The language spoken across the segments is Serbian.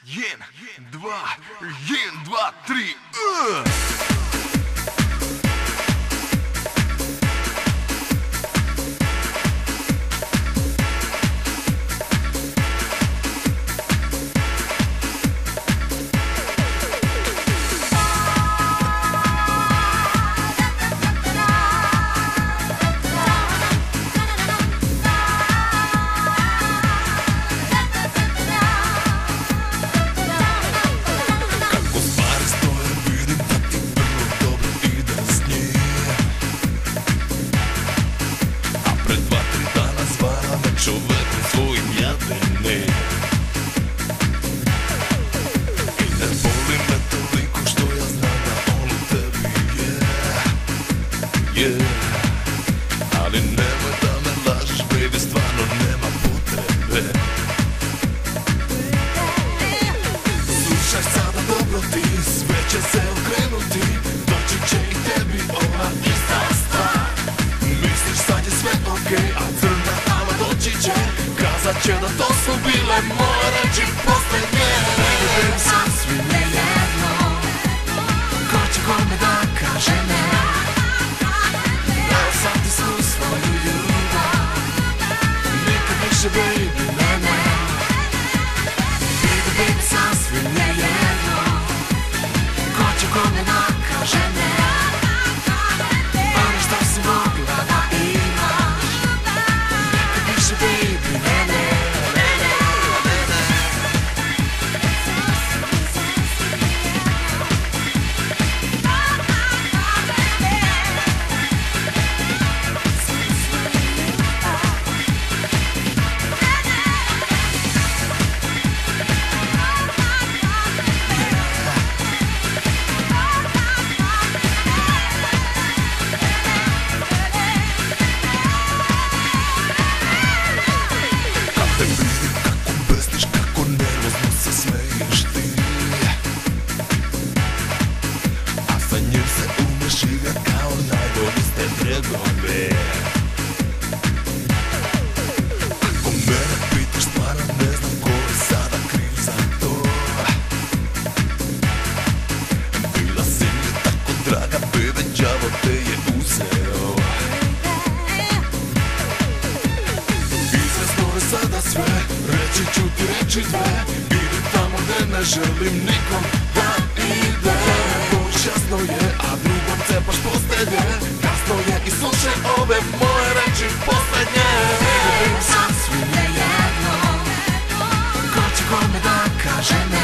1, 2, 3. Čovekom svojim jadene i ne boli me toliko što ja znam da on u tebi je ali nemoj da me lažeš, baby, stvarno nema potrebe. Slušaj sada dobro ti, sve će se okrenuti, doći će i tebi ova ista stvar. Misliš sad je sve okej, a crna doći će, kazat će da to su bile moje reči poslednje. Baby, sasvim je jedno ko će kome da kaže ne. Dao sam ti svu svoju ljubav, nikad više, baby, ne. Baby, sasvim je jedno ko će kome da kaže ne. Ono što si mogla da imaš, baby, ako mene pitaš, stvarno ne znam ko je sada kriv za to. Bila si mi tako draga, bebe, đavo te je uzeo. Izvesno je sada sve, reći ću ti reči dve, idi tamo gde ne želim nikom da ide. Bož jasno je, a drugom cepaš postelje, kasno je i slušaj ove moje reči poslednje. Baby, sasvim je jedno ko će kome da kaže ne.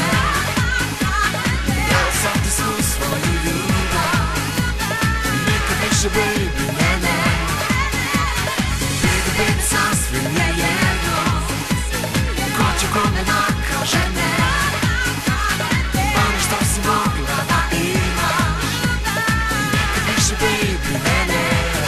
Dao sam ti svu svoju ljubav, nikad više, baby, ne. Baby, sasvim je jedno ko će kome da kaže ne. Ono što si mogla da imaš, nikad više, baby, ne.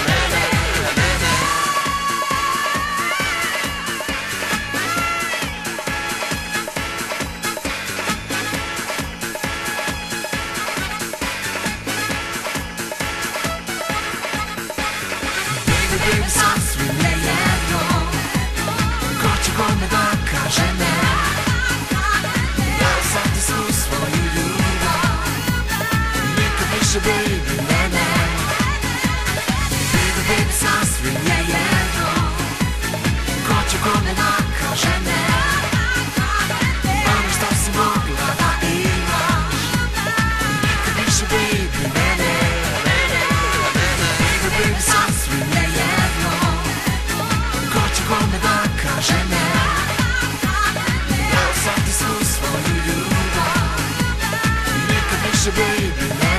Baby, sasvim je jedno ko će kome da kaže ne. Dao sam ti svu svoju ljubav, nikad više, baby, ne. Baby, sasvim je jedno ko će kome da kaže ne. Ono što si mogla da imaš, nikad više, baby, ne. Baby, sasvim je jedno ko će kome da kaže ne. Dao sam ti svu svoju ljubav, nikad više, baby, ne.